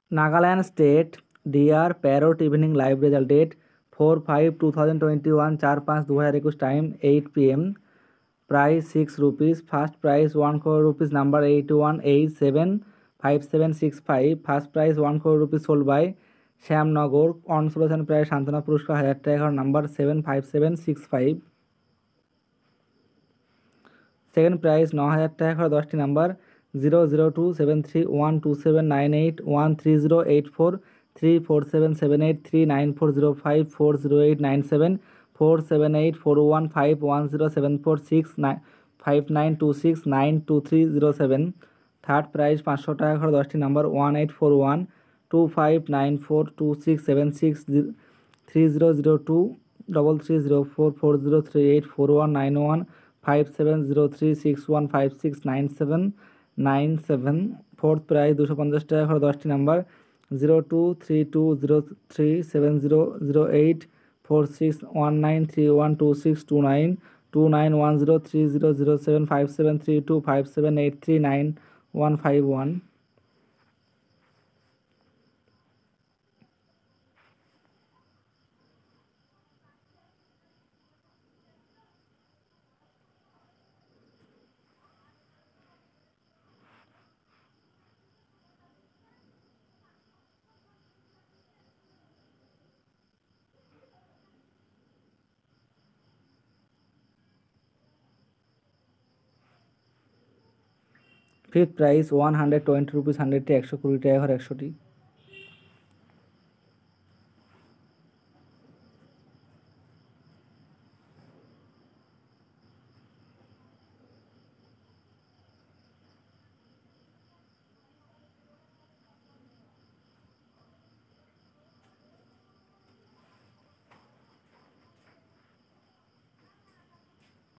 Nagaland state dear parrot evening live result date 4/5/2021, 4/5/2021, time 8 PM, price 6 rupees, first price 1 crore rupees, number 81875765, first price 1 crore rupees, sold by Shyamnagar consolation price शांतना पुरस्कार 1000 টাকা, number 75765, second price 9000 টাকা, 10টি number 002731279813084 347783940540897 47841510746595926923007। Third prize 500 টাকা, 10টি number 1841-2592-6000440384191570361569797। Fourth prize 250 টাকা, 10টি number 0232037008461921030075732578395151। Fifth price 120 rupees, 100টি 120 টাকা, 100টি।